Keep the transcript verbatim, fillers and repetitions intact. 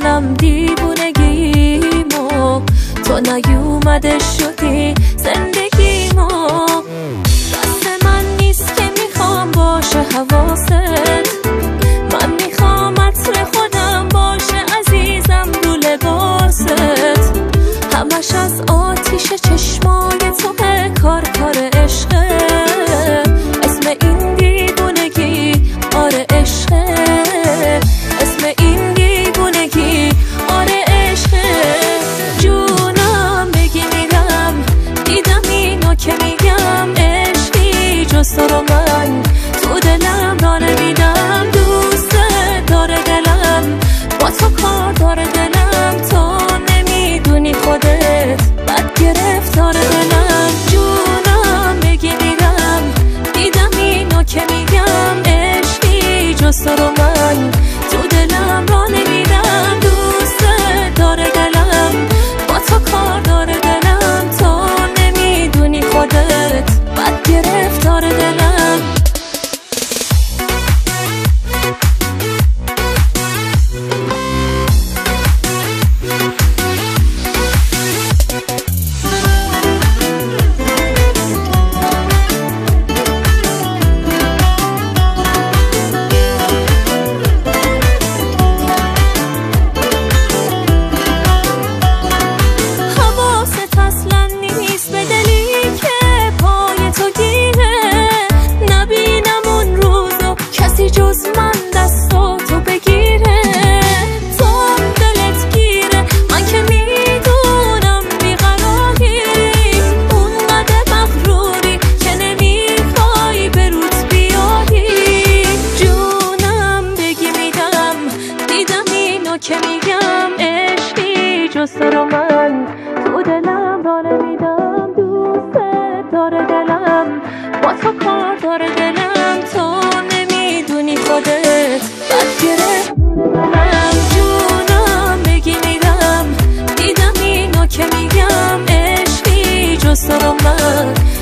دلم دیوونگیمو تو نیومده شدی زندگیمو. دست من نیست که میخوام باشه حواست، من میخوام عطر خودم باشه عزیزم رو لباست. همش از آتیش چشمای توه، کار کار عشقه، اسم این دیوونگی آره عشقه، اسم این دیوونگی آره عشقه. جونم بگی میرم دیدم اینو که میگم عشقی جز تو رو من تو دلم را نمیدم. دوست داره دلم با تو کار داره دلم، تو نمیدونی خودت بد گرفتار دلم. جونم بگی میرم دیدم اینو که میگم عشقی جز تو رو من تو دلم را نمیدم. دوست داره دلم با تو کار داره دلم، تو نمیدونی خودت بد گرفتار دلم. جز من دستاتو بگیره، تو دلت گیره من که میدونم بیقراری، اونقدر مغروری که نمیخوای به روت بیاری. جونم بگی میدم دیدم اینو که میگم عشقی جز تو رو من تو دلم را نمیدم. دوست داره دلم با تو کار داره دلم، تو خودت بد گرفت دلم. جونم بگی میرم دیدم اینو که میگم عشقی جز تو رو من